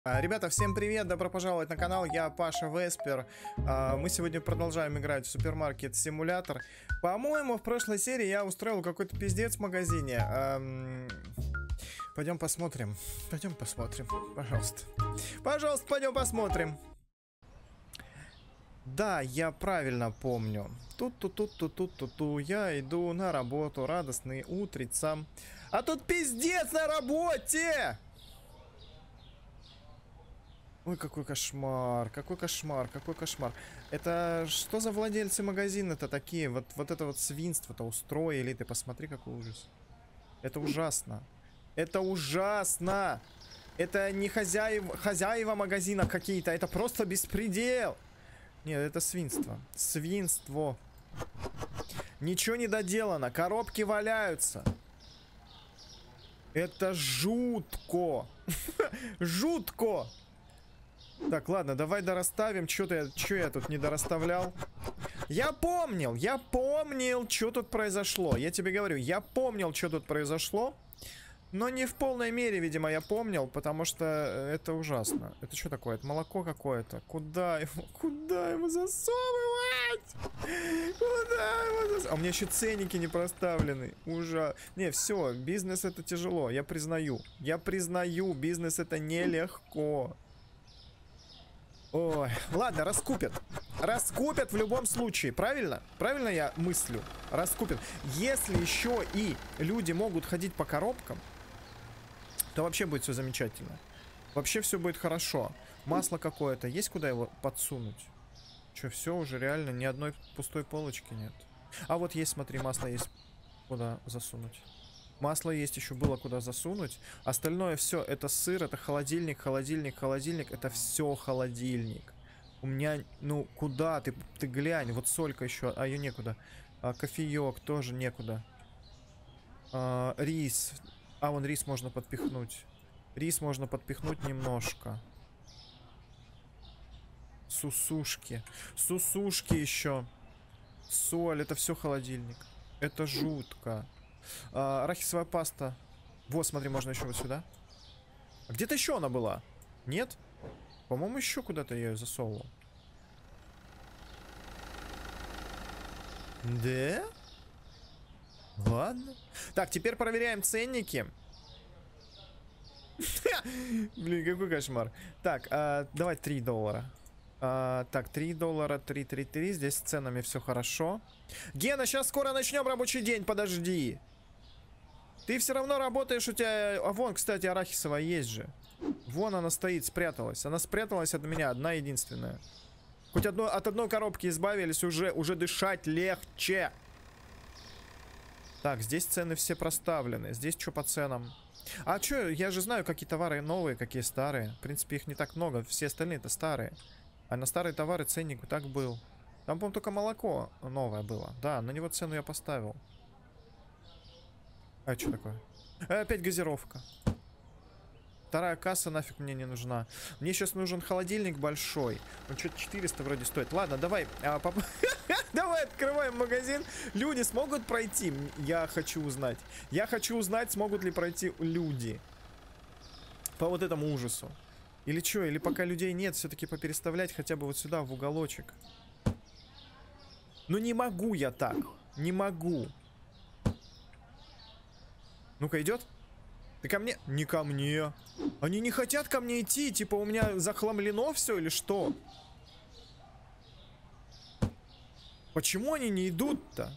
Ребята, всем привет, добро пожаловать на канал, я Паша Веспер. Мы сегодня продолжаем играть в супермаркет симулятор. По-моему, в прошлой серии я устроил какой-то пиздец в магазине. Пойдем посмотрим, пожалуйста. Пожалуйста, пойдем посмотрим. Да, я правильно помню. Тут-ту-ту-ту-ту-ту-ту. Я иду на работу, радостный утрицам. А тут пиздец на работе! Ой, какой кошмар, какой кошмар, какой кошмар. Это что за владельцы магазина-то такие? Вот это вот свинство-то устроили. Ты посмотри, какой ужас. Это ужасно. Это ужасно. Это не хозяева магазина какие-то. Это просто беспредел. Нет, это свинство. Свинство. Ничего не доделано. Коробки валяются. Это жутко. Жутко. Так, ладно, давай дорасставим. Чё я тут не дорасставлял? Я помнил, что тут произошло. Я тебе говорю, я помнил, что тут произошло. Но не в полной мере, видимо, я помнил, потому что это ужасно. Это что такое? Это молоко какое-то. Куда его засовывать? Куда его засовывать? А у меня еще ценники не проставлены. Ужас. Не, все, бизнес это тяжело, я признаю. Я признаю, бизнес это нелегко. Ой, ладно, раскупят. Раскупят в любом случае, правильно? Правильно я мыслю? Раскупят. Если еще и люди могут ходить по коробкам, то вообще будет все замечательно. Вообще все будет хорошо. Масло какое-то. Есть куда его подсунуть? Че, все уже реально ни одной пустой полочки нет. А вот есть, смотри, масло есть куда засунуть. Масло есть, еще было куда засунуть. Остальное все, это сыр, это холодильник, холодильник, холодильник. Это все холодильник. У меня, ну, куда? Ты глянь, вот солька еще, а ее некуда. Кофеек тоже некуда. Рис. А, вон рис можно подпихнуть. Рис можно подпихнуть немножко. Сусушки. Сусушки еще. Соль, это все холодильник. Это жутко. Арахисовая паста. Вот, смотри, можно еще вот сюда. А где-то еще она была? Нет? По-моему, еще куда-то я ее засовывал. Да? Ладно. Так, теперь проверяем ценники. Блин, какой кошмар. Так, давай $3. Так, $3, 3. Здесь с ценами все хорошо. Гена, сейчас скоро начнем рабочий день, подожди. Ты все равно работаешь, у тебя... А вон, кстати, арахисовая есть же. Вон она стоит, спряталась. Она спряталась от меня, одна единственная. Хоть от одной коробки избавились, уже дышать легче. Так, здесь цены все проставлены. Здесь что по ценам? А что, я же знаю, какие товары новые, какие старые. В принципе, их не так много. Все остальные-то старые. А на старые товары ценник так был. Там, по-моему, только молоко новое было. Да, на него цену я поставил. А что такое? Опять газировка. Вторая касса нафиг мне не нужна. Мне сейчас нужен холодильник большой. Он что-то 400 вроде стоит. Ладно, давай. Давай открываем магазин. Люди смогут пройти? Я хочу узнать. Я хочу узнать, смогут ли пройти люди. По вот этому ужасу. Или что? Или пока людей нет, все-таки попереставлять хотя бы вот сюда, в уголочек. Ну не могу я так. Не могу. Ну-ка, идет? Ты ко мне? Не ко мне. Они не хотят ко мне идти. Типа у меня захламлено все или что? Почему они не идут-то?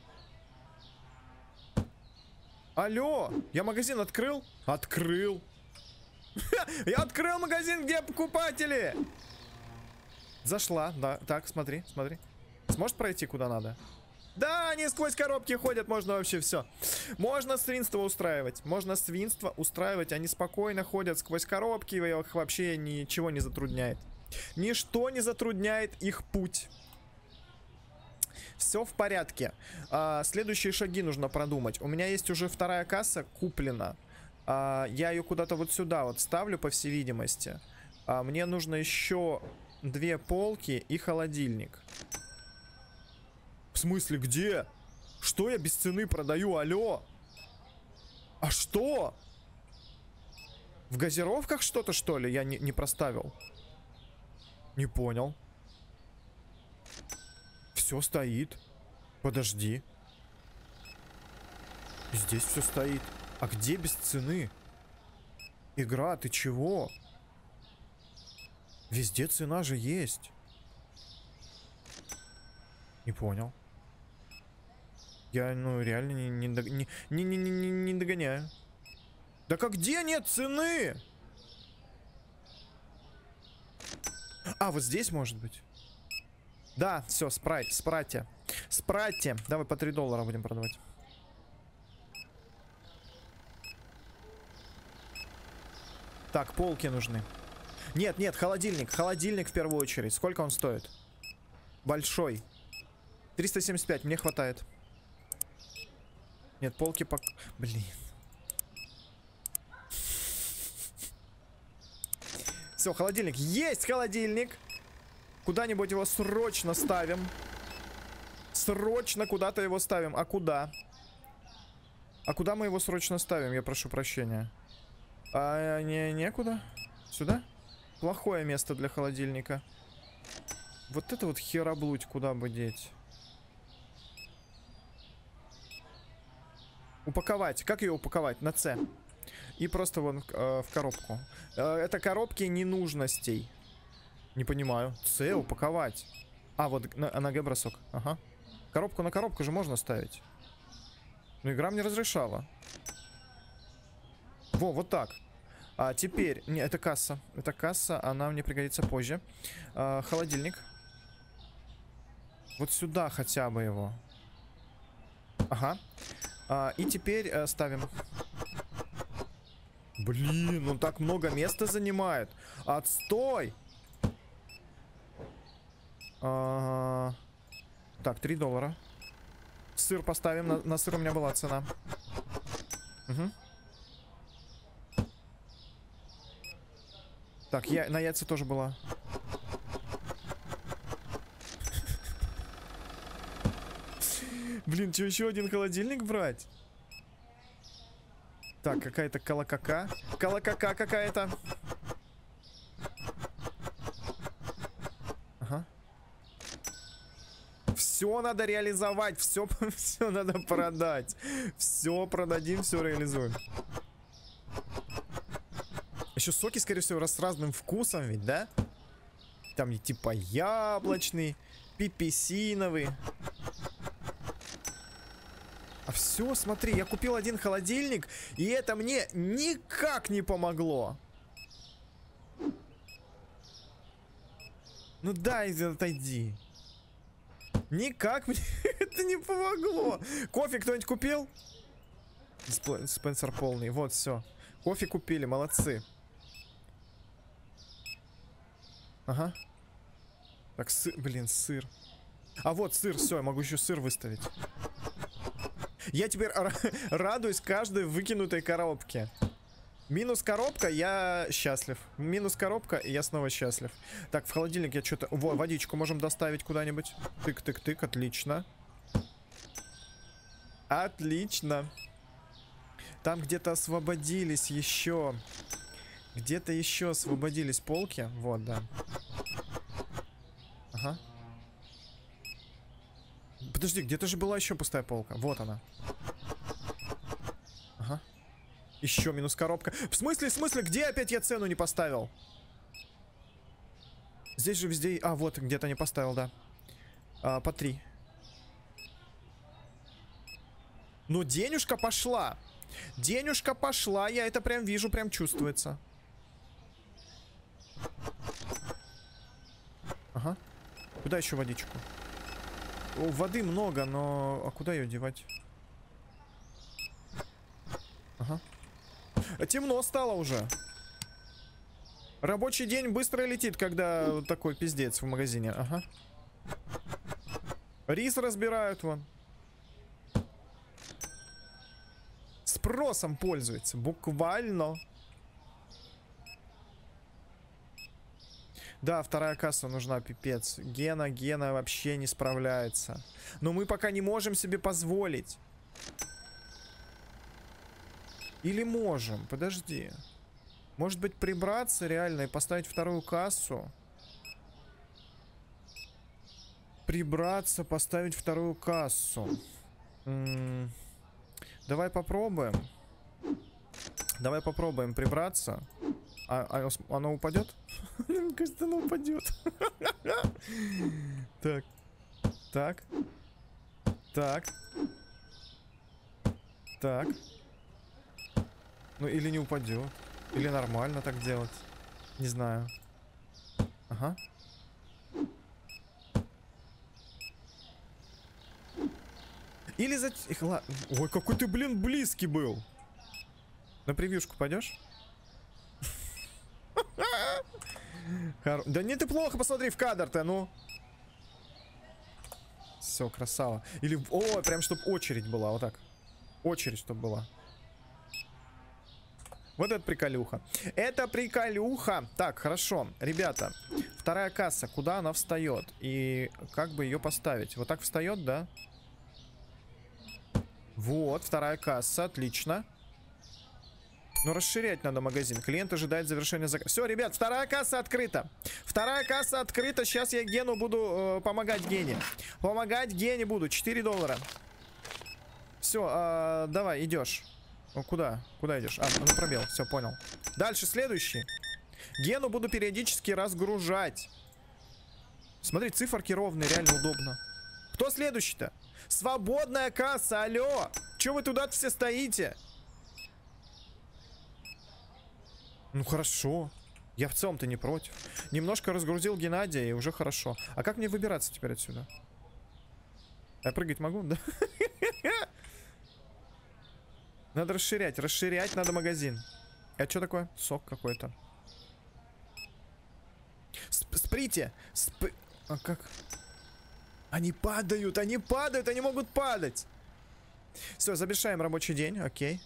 Алло, я магазин открыл? Открыл. Я открыл магазин, где покупатели. Зашла, да. Так, смотри, смотри. Сможешь пройти куда надо? Да, они сквозь коробки ходят, можно вообще все. Можно свинство устраивать. Можно свинство устраивать. Они спокойно ходят сквозь коробки, их вообще ничего не затрудняет. Ничто не затрудняет их путь. Все в порядке. Следующие шаги нужно продумать. У меня есть уже вторая касса куплена. Я ее куда-то вот сюда вот ставлю, по всей видимости. Мне нужно еще 2 полки и холодильник. В смысле, где? Что я без цены продаю? Алло? А что? В газировках что-то, что ли? Я не проставил. Не понял. Все стоит. Подожди. Здесь все стоит. А где без цены? Игра, ты чего? Везде цена же есть. Не понял. Я, ну, реально не догоняю. Да как где нет цены? А, вот здесь может быть. Да, все, спрайте. Спрайте. Давай по 3 доллара будем продавать. Так, полки нужны. Нет, нет, холодильник. Холодильник в первую очередь. Сколько он стоит? Большой. 375, мне хватает. Нет, полки по... Блин. Все, холодильник. Есть холодильник! Куда-нибудь его срочно ставим. Срочно куда-то его ставим. А куда? А куда мы его срочно ставим? Я прошу прощения. А некуда? Сюда? Плохое место для холодильника. Вот это вот хероблудь куда бы деть? Упаковать. Как ее упаковать? На С. И просто вон в коробку. Это коробки ненужностей. Не понимаю. С упаковать. А, вот на Г бросок. Ага. Коробку на коробку же можно ставить. Но игра мне разрешала. Во, вот так. А теперь... Не, это касса. Это касса, она мне пригодится позже. Холодильник. Вот сюда хотя бы его. Ага. И теперь ставим. Блин, он так много места занимает. Отстой! Так, 3 доллара. Сыр поставим. На сыр у меня была цена. Угу. Так, на яйца тоже была. Блин, что, еще один холодильник брать? Так, какая-то колокака. Колокака какая-то. Ага. Все надо реализовать. Все надо продать. Все продадим, все реализуем. Еще соки, скорее всего, с разным вкусом ведь, да? Там и типа яблочный, пепесиновый. А все, смотри, я купил один холодильник, и это мне никак не помогло. Ну дай, отойди. Никак мне это не помогло. Кофе кто-нибудь купил? Диспенсер полный, вот, все. Кофе купили, молодцы. Ага. Так, блин, сыр. А вот сыр, все, я могу еще сыр выставить. Я теперь радуюсь каждой выкинутой коробке. Минус коробка, я счастлив. Минус коробка, и я снова счастлив. Так, в холодильник я что-то... Во, водичку можем доставить куда-нибудь. Тык-тык-тык, отлично. Отлично. Там где-то освободились еще. Где-то еще освободились полки. Вот, да. Ага. Подожди, где-то же была еще пустая полка. Вот она. Ага. Еще минус коробка. В смысле, где опять я цену не поставил? Здесь же везде... А, вот, где-то не поставил, да. По 3. Ну, денежка пошла. Денежка пошла. Я это прям вижу, прям чувствуется. Ага. Куда еще водичку? О, воды много, но... А куда ее девать? Ага. Темно стало уже. Рабочий день быстро летит, когда такой пиздец в магазине. Ага. Рис разбирают вон. Спросом пользуется. Буквально. Да, вторая касса нужна, пипец. Гена вообще не справляется. Но мы пока не можем себе позволить. Или можем? Подожди. Может быть, прибраться реально и поставить вторую кассу? Прибраться, поставить вторую кассу. Давай попробуем. Давай попробуем прибраться. Оно упадет? Мне кажется, оно упадет. Так. Так. Так. Так. Ну или не упадет. Или нормально так делать. Не знаю. Ага. Или за... Ой, какой ты, блин, близкий был. На превьюшку пойдешь? Да не ты плохо, посмотри в кадр-то, ну. Все, красава. Или... О, прям чтоб очередь была, вот так. Очередь чтоб была. Вот это приколюха. Это приколюха. Так, хорошо. Ребята, вторая касса, куда она встает? И как бы ее поставить? Вот так встает, да? Вот, вторая касса, отлично. Но расширять надо магазин. Клиент ожидает завершения заказа. Все, ребят, вторая касса открыта. Вторая касса открыта. Сейчас я Гену буду помогать Гене. Помогать Гене буду. $4. Все, давай, идешь. Куда? Куда идешь? Ну пробел. Все, понял. Дальше, следующий. Гену буду периодически разгружать. Смотри, циферки ровные, реально удобно. Кто следующий-то? Свободная касса, алло. Че вы туда все стоите? Ну хорошо. Я в целом-то не против. Немножко разгрузил Геннадия, и уже хорошо. А как мне выбираться теперь отсюда? Я прыгать могу, да? Надо расширять. Расширять надо магазин. Это что такое? Сок какой-то. Сприте! А как? Они падают, они падают, они могут падать. Все, завершаем рабочий день, окей.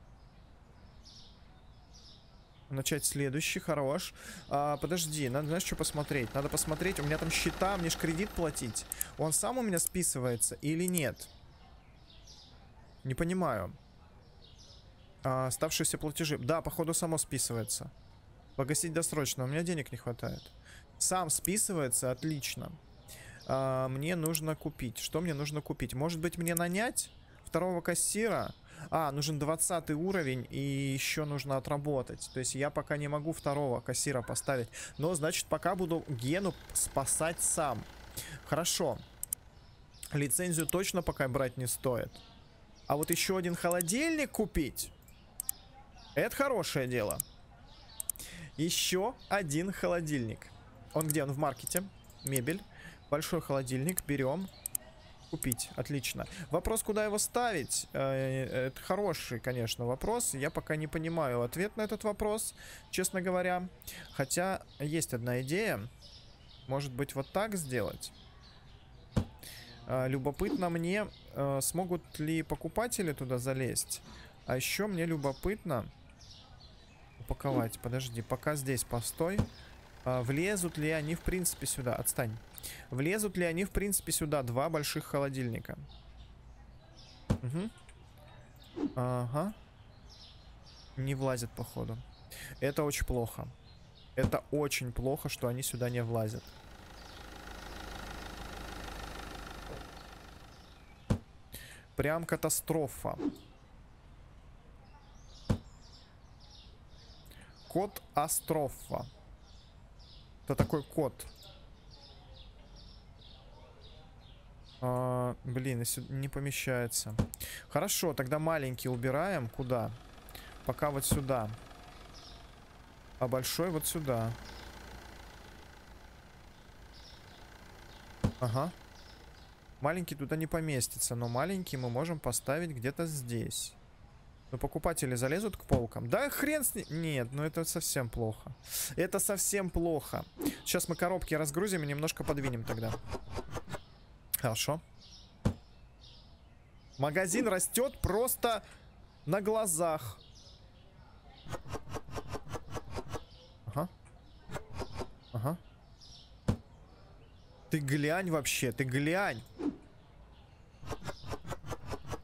Начать следующий, хорош. Подожди, надо, знаешь, что посмотреть? Надо посмотреть, у меня там счета, мне же кредит платить. Он сам у меня списывается или нет? Не понимаю. Оставшиеся платежи. Да, походу само списывается. Погасить досрочно, у меня денег не хватает. Сам списывается, отлично. Мне нужно купить. Что мне нужно купить? Может быть, мне нанять второго кассира? Нужен 20 уровень, и еще нужно отработать. То есть я пока не могу второго кассира поставить. Но, значит, пока буду Гену спасать сам. Хорошо. Лицензию точно пока брать не стоит. А вот еще один холодильник купить? Это хорошее дело. Еще один холодильник. Он где? Он в маркете. Мебель. Большой холодильник. Берем. Купить. Отлично. Вопрос, куда его ставить? Это хороший, конечно, вопрос. Я пока не понимаю ответ на этот вопрос, честно говоря. Хотя есть одна идея. Может быть, вот так сделать? Любопытно мне, смогут ли покупатели туда залезть. А еще мне любопытно упаковать. Подожди, пока здесь постой. Влезут ли они в принципе сюда? Отстань. Влезут ли они в принципе сюда? Два больших холодильника. Угу. Ага. Не влазят, походу. Это очень плохо. Это очень плохо, что они сюда не влазят. Прям катастрофа. Код Астрофа. Это такой код. Блин, если не помещается. Хорошо, тогда маленький убираем. Куда? Пока вот сюда. А большой вот сюда. Ага. Маленький туда не поместится, но маленький мы можем поставить где-то здесь. Но покупатели залезут к полкам. Да хрен с ним. Нет, ну это совсем плохо. Это совсем плохо. Сейчас мы коробки разгрузим и немножко подвинем тогда. Хорошо. Магазин растет просто на глазах. Ага. Ага. Ты глянь вообще, ты глянь.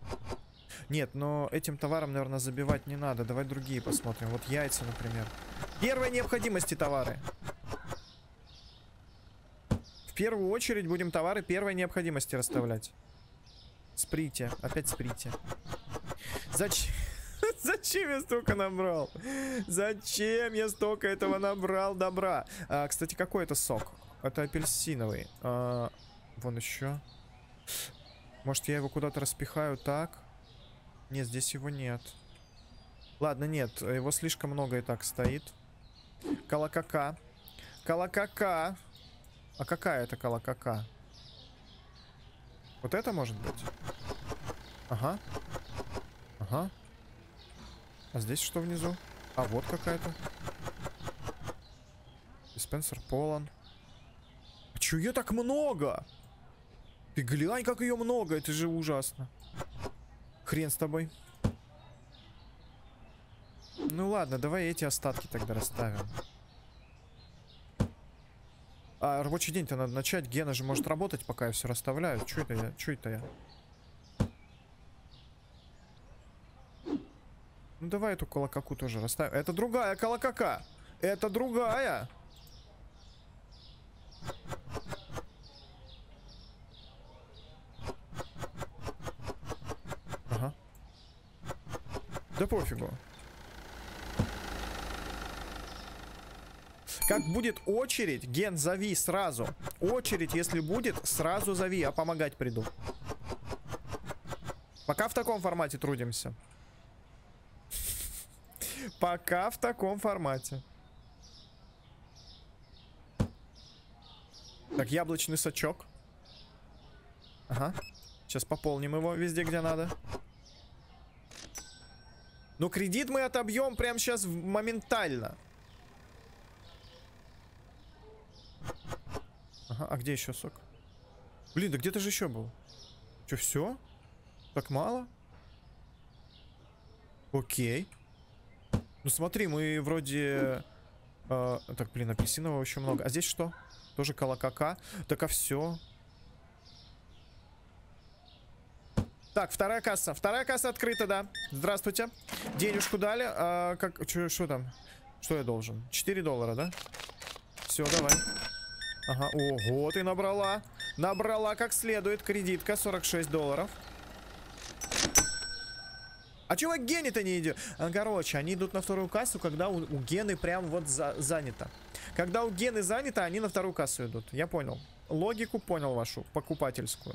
Нет, но этим товаром, наверное, забивать не надо. Давай другие посмотрим. Вот яйца, например. Первой необходимости товары. В первую очередь будем товары первой необходимости расставлять. Сприте. Опять сприте. Зачем? Зачем я столько набрал? Зачем я столько этого набрал добра? Кстати, какой это сок? Это апельсиновый. Вон еще. Может, я его куда-то распихаю так? Нет, здесь его нет. Ладно, нет. Его слишком много и так стоит. Колокака. Колокака. А какая это колокака? Вот это может быть? Ага. Ага. А здесь что внизу? А вот какая-то. Диспенсер полон. А чё ее так много? Ты глянь, как ее много. Это же ужасно. Хрен с тобой. Ну ладно, давай эти остатки тогда расставим. А рабочий день-то надо начать. Гена же может работать, пока я все расставляю. Чё это я? Чё это я? Ну давай эту колокаку тоже расставим. Это другая колокака. Это другая. Ага. Да пофигу. Как будет очередь, Ген, зови сразу. Очередь, если будет, сразу зови, я помогать приду. Пока в таком формате трудимся. Пока в таком формате. Так, яблочный сачок. Ага. Сейчас пополним его везде, где надо. Но кредит мы отобьем прямо сейчас моментально. Ага, а где еще сок? Блин, да где-то же еще был. Че, все? Так мало? Окей. Ну смотри, мы вроде... так, блин, апельсинового еще много. А здесь что? Тоже колокака. Так, а все. Так, вторая касса. Вторая касса открыта, да. Здравствуйте. Денежку дали. Что там? Что я должен? 4 доллара, да? Все, давай. Ага, ого, ты набрала. Набрала как следует. Кредитка 46 долларов. А чего к Гене-то не идет? Короче, они идут на вторую кассу, когда у Гены прям вот занято. Когда у Гены занято, они на вторую кассу идут. Я понял. Логику понял вашу, покупательскую.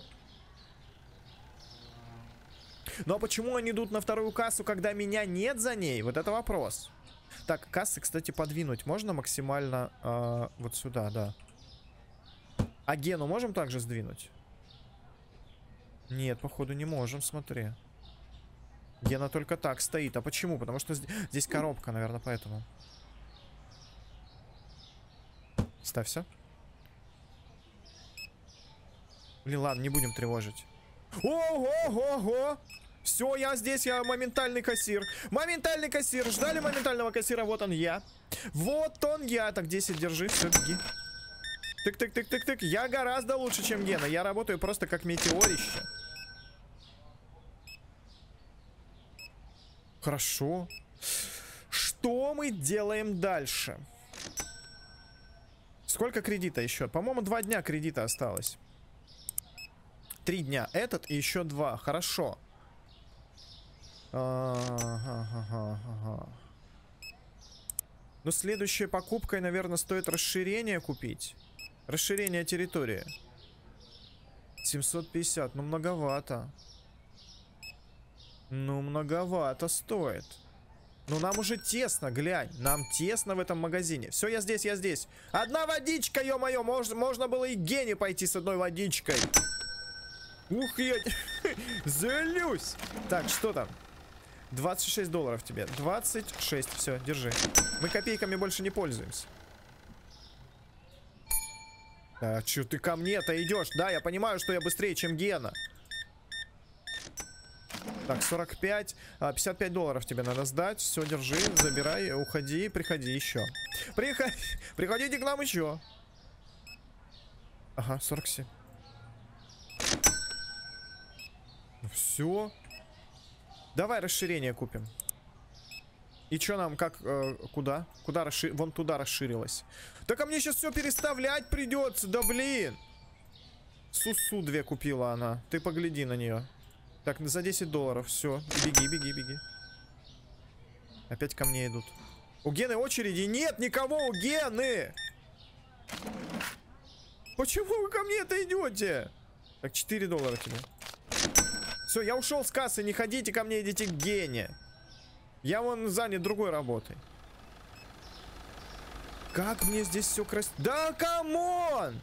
Ну а почему они идут на вторую кассу, когда меня нет за ней? Вот это вопрос. Так, кассы, кстати, подвинуть можно максимально вот сюда, да. А Гену можем также сдвинуть? Нет, походу не можем, смотри. Гена только так стоит. А почему? Потому что здесь коробка, наверное, поэтому. Ставься. Блин, ладно, не будем тревожить. Ого-го-го! Все, я здесь, я моментальный кассир. Моментальный кассир. Ждали моментального кассира, вот он я. Вот он я. Так, 10 держи, все, беги. Тык-тык-тык-тык-тык. Я гораздо лучше, чем Гена. Я работаю просто как метеорище. Хорошо. Что мы делаем дальше? Сколько кредита еще? По-моему, 2 дня кредита осталось. 3 дня. Этот и еще 2. Хорошо. Ага. Ну, следующей покупкой, наверное, стоит расширение купить. Расширение территории. 750. Ну, многовато. Ну, многовато стоит. Ну, нам уже тесно, глянь. Нам тесно в этом магазине. Все, я здесь, я здесь. Одна водичка, ё-моё. Можно было и Гене пойти с одной водичкой. Ух, я... Злюсь. Так, что там? 26 долларов тебе. 26. Все, держи. Мы копейками больше не пользуемся. А чё ты ко мне-то идешь? Да, я понимаю, что я быстрее, чем Гена. Так, 45. 55 долларов тебе надо сдать. Все, держи, забирай, уходи, приходи еще. Приходите к нам еще. Ага, 47. Ну все. Давай расширение купим. И что нам, как, куда? Куда вон туда расширилось. Так а мне сейчас все переставлять придется, да блин. Сусу 2 купила она. Ты погляди на нее. Так, за 10 долларов, все. Беги, беги, беги. Опять ко мне идут. У Гены очереди нет никого, у Гены! Почему вы ко мне-то идете? Так, 4 доллара тебе. Все, я ушел с кассы, не ходите ко мне, идите к Гене. Я вон занят другой работой. Как мне здесь все красиво. Да камон!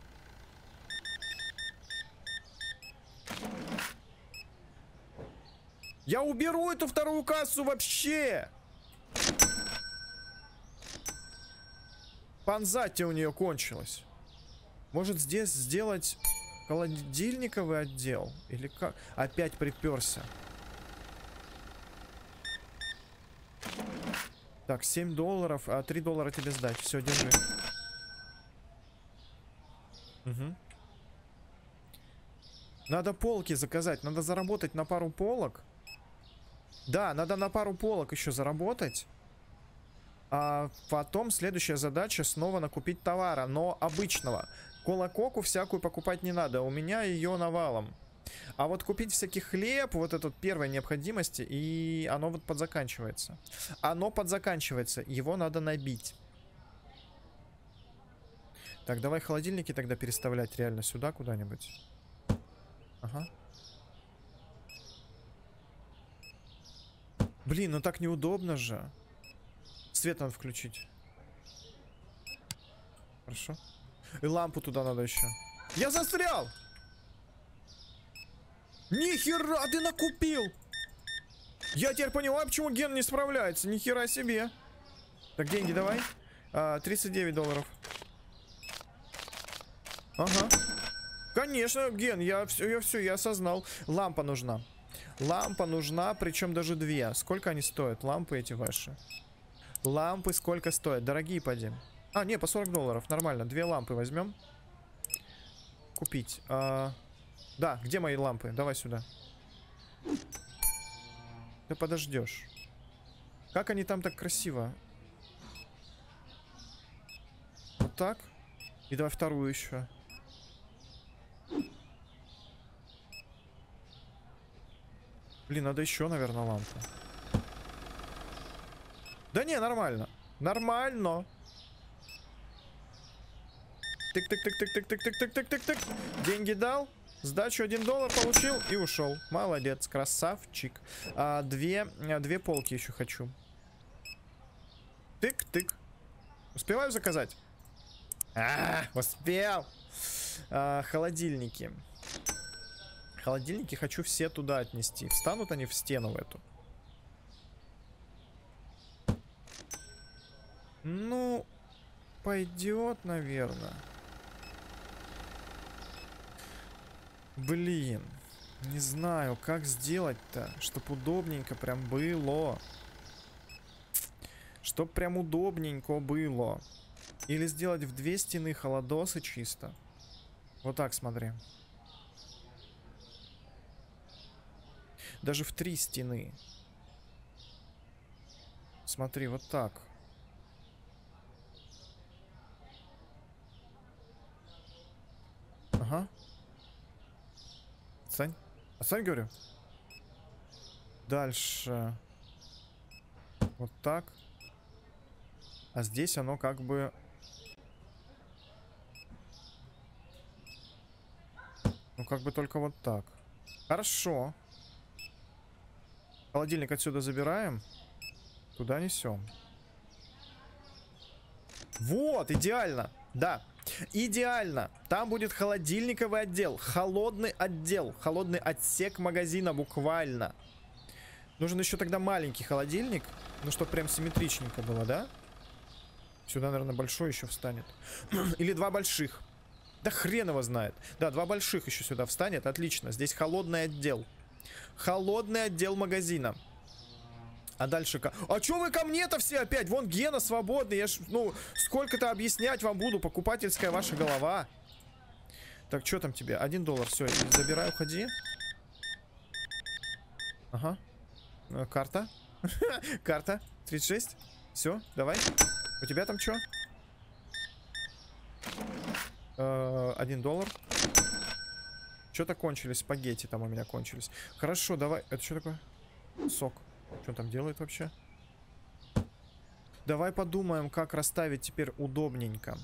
Я уберу эту вторую кассу вообще. Панзати у нее кончилась. Может здесь сделать холодильниковый отдел? Или как? Опять приперся. Так, 7 долларов, а 3 доллара тебе сдать. Все, держи. Угу. Надо полки заказать. Надо заработать на пару полок. Да, надо на пару полок еще заработать. А потом следующая задача снова накупить товара, но обычного. Кола-коку всякую покупать не надо. У меня ее навалом. А вот купить всякий хлеб, вот этот первой необходимости, и оно вот подзаканчивается. Оно подзаканчивается, его надо набить. Так, давай холодильники тогда переставлять реально сюда куда-нибудь. Ага. Блин, ну так неудобно же. Свет надо включить. Хорошо. И лампу туда надо еще. Я застрял! Нихера ты накупил! Я теперь понимаю, почему Ген не справляется. Нихера себе. Так, деньги давай. 39 долларов. Ага. Конечно, Ген, я осознал. Лампа нужна. Лампа нужна, причем даже 2. Сколько они стоят? Лампы эти ваши. Лампы сколько стоят? Дорогие, поди. А, не, по 40 долларов. Нормально. 2 лампы возьмем. Купить. Да, где мои лампы? Давай сюда. Ты подождешь. Как они там так красиво? Вот так. И давай вторую еще. Блин, надо еще, наверное, лампу. Да не, нормально. Нормально. Тык-тык-тык-тык-тык-тык-тык-тык-тык-тык-тык. Деньги дал. Сдачу 1 доллар получил и ушел. Молодец, красавчик. 2 полки еще хочу. Тык-тык. Успеваю заказать? Успел. Холодильники. Холодильники хочу все туда отнести. Встанут они в стену в эту. Ну, пойдет, наверное. Блин, не знаю, как сделать-то, чтоб удобненько прям было. Чтоб прям удобненько было. Или сделать в 2 стены холодосы чисто. Вот так, смотри. Даже в 3 стены. Смотри, вот так. Ага. Отстань. Отстань, говорю. Дальше. Вот так. А здесь оно как бы... Ну, как бы только вот так. Хорошо. Холодильник отсюда забираем. Туда несем. Вот, идеально. Да, идеально. Там будет холодильниковый отдел. Холодный отдел. Холодный отсек магазина буквально. Нужен еще тогда маленький холодильник. Ну, чтобы прям симметричненько было, да? Сюда, наверное, большой еще встанет. Или 2 больших. Да хрен его знает. Да, 2 больших еще сюда встанет. Отлично. Здесь холодный отдел. Холодный отдел магазина. А дальше... А чё вы ко мне-то все опять? Вон Гена свободный. Я ж, ну, сколько-то объяснять вам буду. Покупательская ваша голова. Так, что там тебе? 1 доллар. Все, забирай, уходи. Ага. Карта. Карта. 36. Все, давай. У тебя там что? $1. Что-то кончились. Спагетти там у меня кончились. Хорошо, давай. Это что такое? Сок. Что он там делает вообще? Давай подумаем, как расставить теперь удобненько.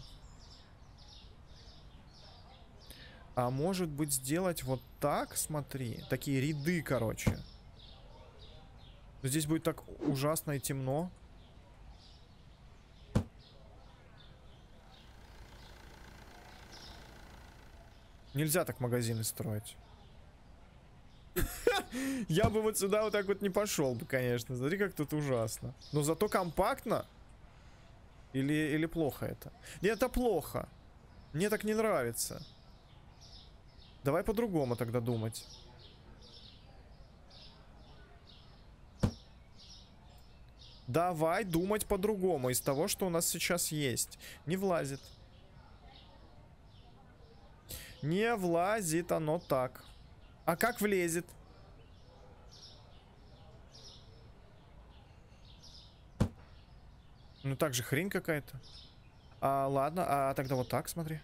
А может быть сделать вот так, смотри. Такие ряды, короче. Здесь будет так ужасно и темно. Нельзя так магазины строить. Я бы вот сюда вот так вот не пошел бы, конечно. Смотри, как тут ужасно. Но зато компактно. Или плохо это? Нет, это плохо. Мне так не нравится. Давай по-другому тогда думать. Давай думать по-другому из того, что у нас сейчас есть. Не влазит. Не влазит оно так. А как влезет? Ну так же хрень какая-то. Ладно, а тогда вот так, смотри.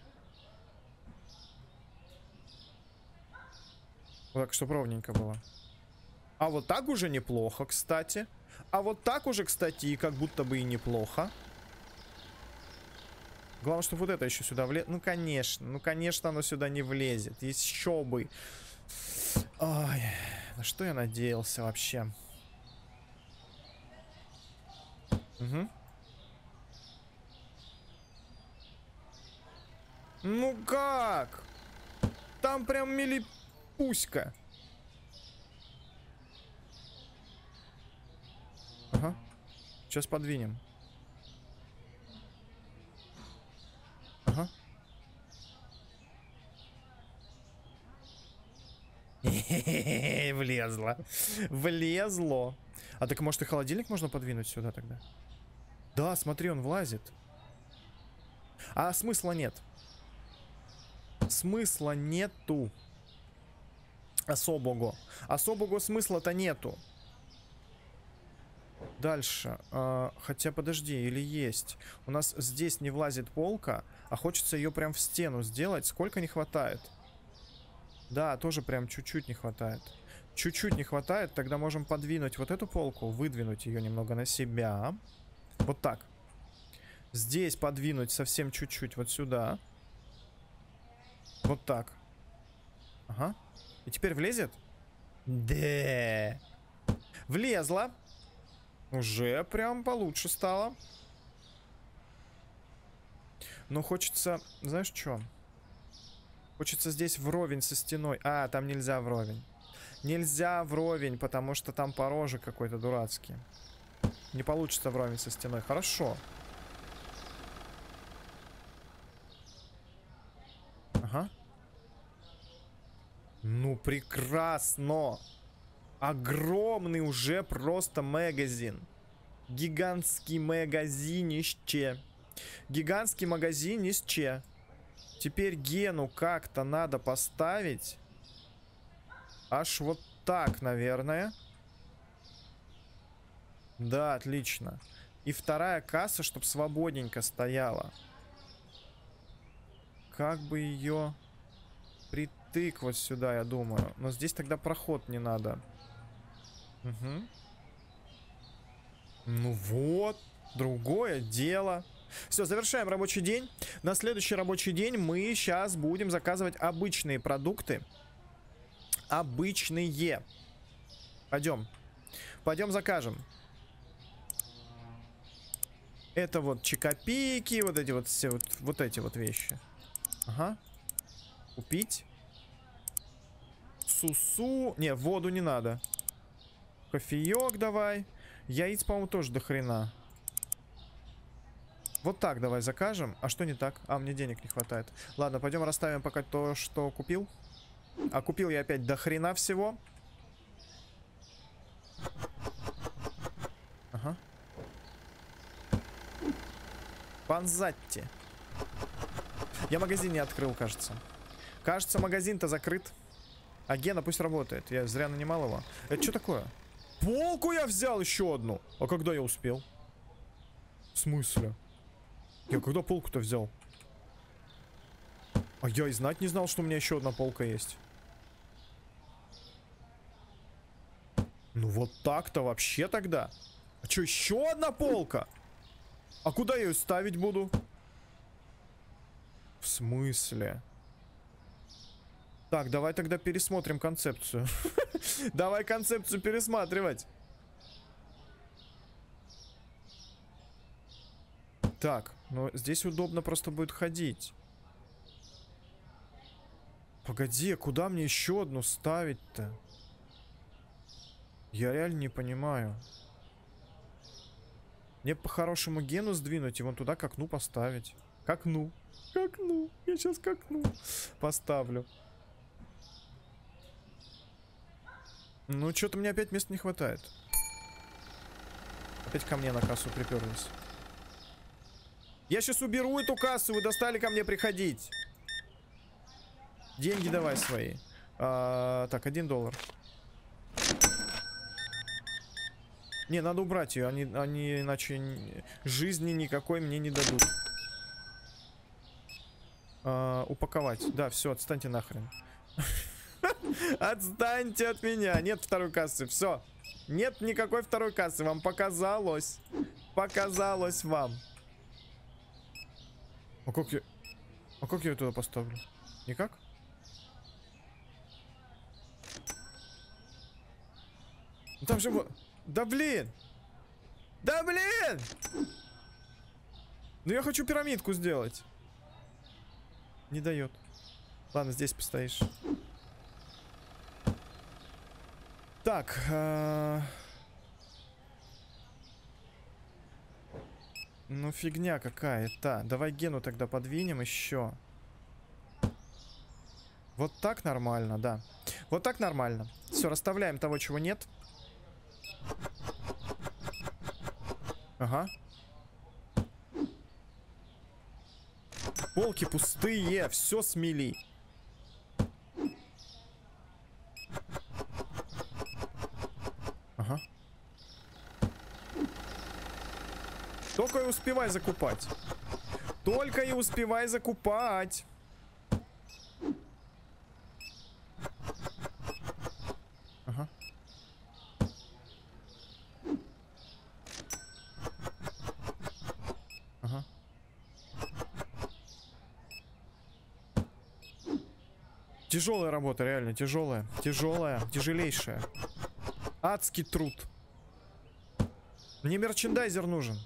Вот так, чтобы ровненько было. А вот так уже неплохо, кстати. А вот так уже, кстати, и как будто бы и неплохо. Главное, чтобы вот это еще сюда влезет. Ну, конечно, оно сюда не влезет. Еще бы. Ой, на что я надеялся вообще? Угу. Ну как? Там прям милипуська. Ага. Сейчас подвинем. Ага. Влезло. Влезло. А так может и холодильник можно подвинуть сюда тогда? Да, смотри, он влазит. А смысла нет. Смысла нету. Особого. Особого смысла-то нету. Дальше. Хотя, подожди, или есть. У нас здесь не влазит полка, а хочется ее прям в стену сделать. Сколько не хватает? Да, тоже прям чуть-чуть не хватает. Чуть-чуть не хватает, тогда можем подвинуть вот эту полку, выдвинуть ее немного на себя. Вот так. Здесь подвинуть совсем чуть-чуть вот сюда. Вот так. Ага. И теперь влезет? Да. Влезла. Уже прям получше стало. Но хочется... Знаешь что? Хочется здесь вровень со стеной. А, там нельзя вровень. Нельзя вровень, потому что там порожек какой-то дурацкий. Не получится вровень со стеной. Хорошо. Ага. Ну, прекрасно. Огромный уже просто магазин. Гигантский магазинище. Гигантский магазинище. Теперь Гену как-то надо поставить. Аж вот так, наверное. Да, отлично. И вторая касса, чтобы свободненько стояла. Как бы ее притык вот сюда, я думаю. Но здесь тогда проход не надо. Угу. Ну вот, другое дело. Все, завершаем рабочий день. На следующий рабочий день мы сейчас будем заказывать обычные продукты. Обычные. Пойдем. Пойдем закажем. Это вот чикопики, вот эти вот все, вот эти вот вещи. Ага. Купить. Сусу. Не, воду не надо. Кофеек давай. Яиц, по-моему, тоже до хрена. Вот так давай закажем. А что не так? А, мне денег не хватает. Ладно, пойдем расставим пока то, что купил. А купил я опять до хрена всего. Ага. Панзатти. Я магазин не открыл, кажется. Кажется, магазин-то закрыт. А Гена пусть работает. Я зря нанимал его. Это что такое? Полку я взял еще одну. А когда я успел? В смысле? Я когда полку-то взял? А я и знать не знал, что у меня еще одна полка есть. Ну вот так-то вообще тогда. А что, еще одна полка? А куда я ее ставить буду? В смысле? Так, давай тогда пересмотрим концепцию. Давай концепцию пересматривать. Так, ну здесь удобно просто будет ходить. Погоди, куда мне еще одну ставить-то? Я реально не понимаю. Мне по-хорошему Гену сдвинуть и вон туда к окну поставить. К окну. К окну. Я сейчас к окну поставлю. Ну, что-то мне опять места не хватает. Опять ко мне на кассу приперлись. Я сейчас уберу эту кассу, вы достали ко мне приходить. Деньги давай свои. Так, $1. Не, надо убрать ее, они иначе жизни никакой мне не дадут. Упаковать. Да, все, отстаньте нахрен. Отстаньте от меня. Нет второй кассы, все. Нет никакой второй кассы, вам показалось. Показалось вам. А как я ее туда поставлю? Никак? Там же... Да блин! Да блин! Ну я хочу пирамидку сделать. Не дает. Ладно, здесь постоишь. Так. Ну фигня какая-то. Давай Гену тогда подвинем еще. Вот так нормально, да. Вот так нормально. Все, расставляем того, чего нет. Ага. Полки пустые, все смели. Ага. Только и успевай закупать. Только и успевай закупать. Ага. Ага. Тяжелая работа, реально, тяжелая. Тяжелая, тяжелейшая. Адский труд. Мне мерчендайзер нужен.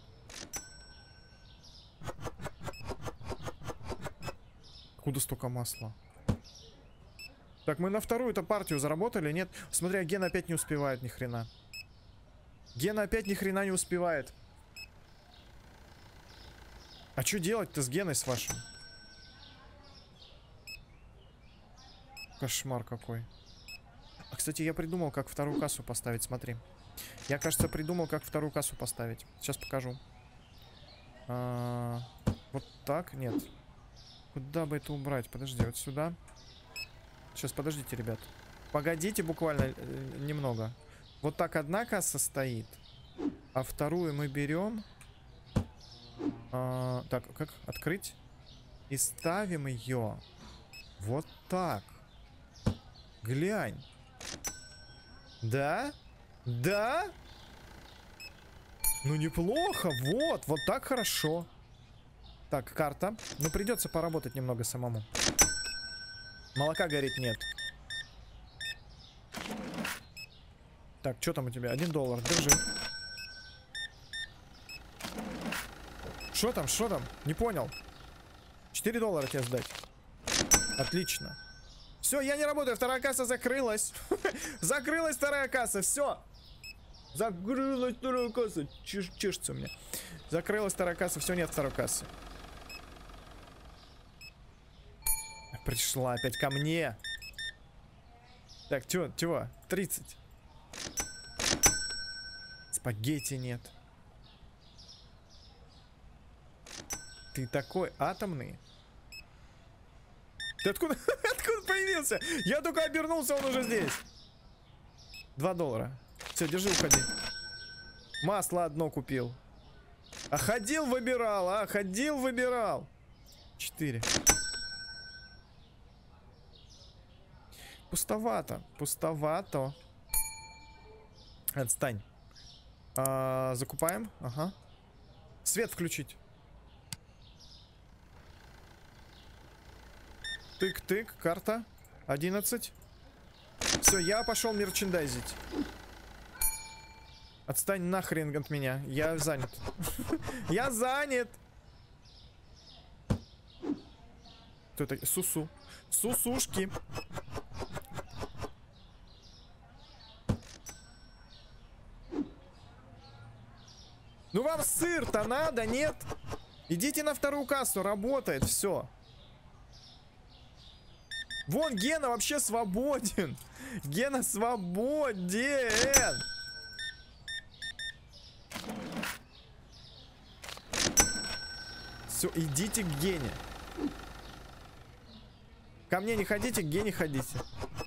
Откуда столько масла? Так, мы на вторую-то партию заработали, нет? Смотри, Гена опять не успевает ни хрена. Гена опять ни хрена не успевает. А что делать-то с Геной с вашим? Кошмар какой. А, кстати, я придумал, как вторую кассу поставить, смотри. Я, кажется, придумал, как вторую кассу поставить. Сейчас покажу. Вот так? Нет. Куда бы это убрать? Подожди, вот сюда. Сейчас, подождите, ребят. Погодите буквально немного. Вот так одна касса стоит. А вторую мы берем. Так, как? Открыть. И ставим ее. Вот так. Глянь. Да? Да? Ну неплохо. Вот, вот так хорошо. Так, карта. Ну придется поработать немного самому. Молока горит нет. Так, что там у тебя? $1. Держи. Что там? Что там? Не понял. $4 тебе сдать. Отлично. Все, я не работаю. Вторая касса закрылась. Закрылась вторая касса. Все. Закрылась вторая касса. Чешется у меня. Закрылась вторая касса. Все, нет второй кассы. Пришла опять ко мне. Так, чего? 30. Спагетти нет. Ты такой атомный. Ты откуда появился? Я только обернулся, он уже здесь. $2. Все, держи, уходи. Масло одно купил. А ходил, выбирал, а ходил, выбирал. 4. Пустовато, пустовато. Отстань. Закупаем, ага. Свет включить. Тык-тык, карта. 11. Все, я пошел мерчендайзить. Отстань нахрен от меня. Я занят. Я занят. Кто это? Сусу. Сусушки. Ну вам сыр-то надо, нет? Идите на вторую кассу, работает, все. Вон Гена вообще свободен. Гена свободен. Все, идите к Гене. Ко мне не ходите, к Гене ходите.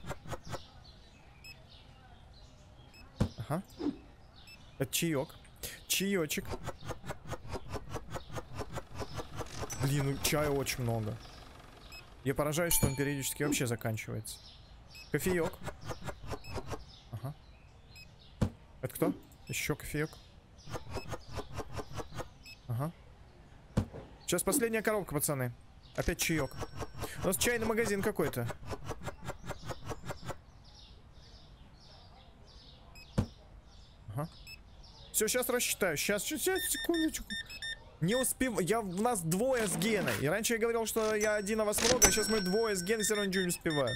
Ага. Это чаек. Чаечек. Блин, ну чая очень много. Я поражаюсь, что он периодически вообще заканчивается. Кофеек. Ага. Это кто? Еще кофеек. Ага. Сейчас последняя коробка, пацаны. Опять чаек. У нас чайный магазин какой-то. Ага. Все, сейчас рассчитаю. Сейчас, секундочку. Не успев... У нас двое с Геной. И раньше я говорил, что я один, а вас много. А сейчас мы двое с Геной, все равно ничего не успеваем.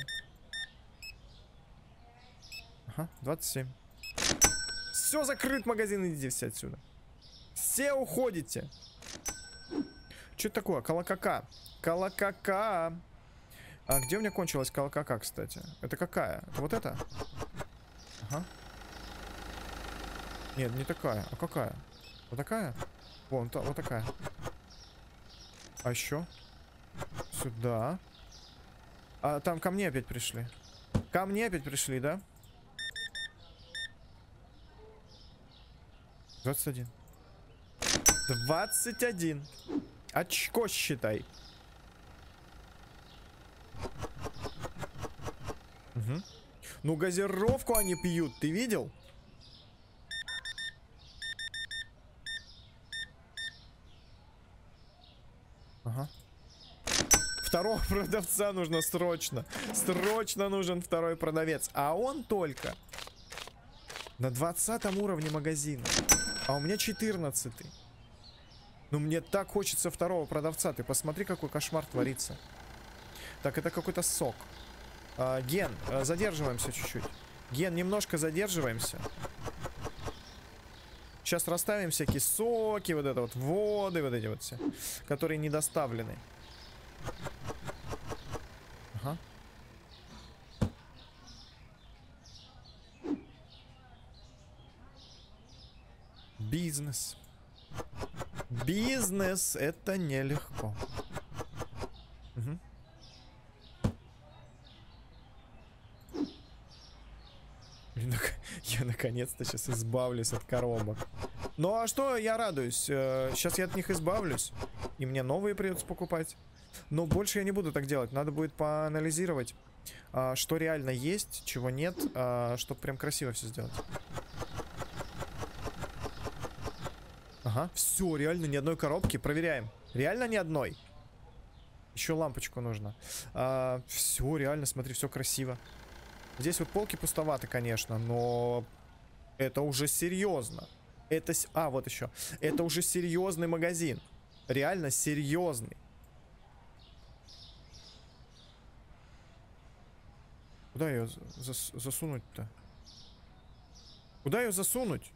Ага, 27. Все, закрыт магазин, идите все отсюда. Все уходите. Что это такое? Колокака. Колокака. А где у меня кончилась колокака, кстати? Это какая? Это вот это? Ага. Нет, не такая. А какая? Вот такая? Вон, вот такая. А еще? Сюда. А там ко мне опять пришли. Ко мне опять пришли, да? 21. 21. Очко считай. Угу. Ну, газировку они пьют, ты видел? Ага. Второго продавца нужно срочно. Срочно нужен второй продавец. А он только на 20 уровне магазина. А у меня 14-й. Ну, мне так хочется второго продавца. Ты посмотри, какой кошмар творится. Так, это какой-то сок. Ген, задерживаемся чуть-чуть. Ген, немножко задерживаемся. Сейчас расставим всякие соки, вот это вот, воды, вот эти вот все, которые не доставлены. Ага. Бизнес. Бизнес — это нелегко. Угу. Я наконец-то сейчас избавлюсь от коробок. Ну а что, я радуюсь. Сейчас я от них избавлюсь. И мне новые придется покупать. Но больше я не буду так делать. Надо будет поанализировать, что реально есть, чего нет, чтобы прям красиво все сделать. Ага, все, реально ни одной коробки. Проверяем. Реально ни одной. Еще лампочку нужно. Все, реально, смотри, все красиво. Здесь вот полки пустоваты, конечно, но это уже серьезно. Это... вот еще. Это уже серьезный магазин. Реально серьезный. Куда ее засунуть-то? Куда ее засунуть?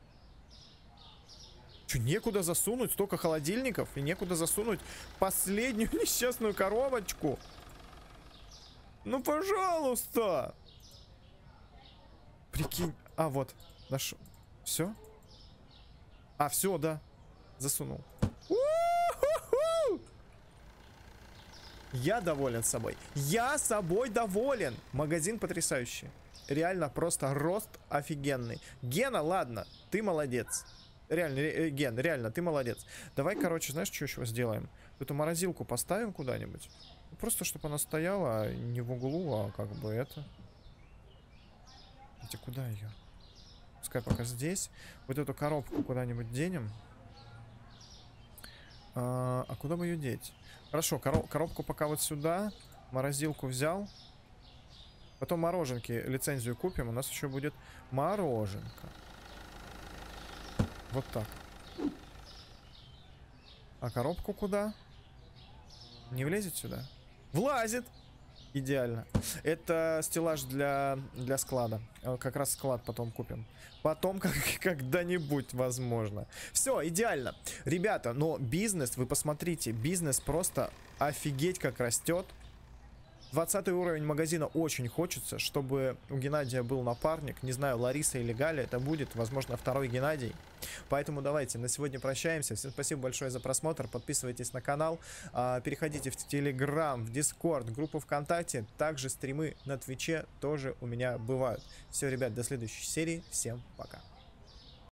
Че, некуда засунуть? Столько холодильников и некуда засунуть последнюю несчастную коробочку. Ну, пожалуйста. Прикинь. Вот. Нашел. Все? Все, да. Засунул. Я доволен собой. Я собой доволен. Магазин потрясающий. Реально просто рост офигенный. Гена, ладно, ты молодец. Реально, Ген, реально, ты молодец. Давай, короче, знаешь, что еще сделаем? Эту морозилку поставим куда-нибудь. Просто, чтобы она стояла не в углу, а как бы это. Хотя куда ее? Пускай пока здесь. Вот эту коробку куда-нибудь денем. А куда бы ее деть? Хорошо, коробку пока вот сюда. Морозилку взял. Потом мороженки лицензию купим. У нас еще будет мороженка. Вот так. А коробку куда? Не влезет сюда? Влазит! Идеально. Это стеллаж для склада. Как раз склад потом купим. Потом когда-нибудь, возможно. Все, идеально. Ребята, но бизнес, вы посмотрите, бизнес просто офигеть как растет. 20 уровень магазина очень хочется, чтобы у Геннадия был напарник. Не знаю, Лариса или Галя, это будет, возможно, второй Геннадий. Поэтому давайте, на сегодня прощаемся. Всем спасибо большое за просмотр. Подписывайтесь на канал. Переходите в Телеграм, в Дискорд, группу ВКонтакте. Также стримы на Твиче тоже у меня бывают. Все, ребят, до следующей серии. Всем пока.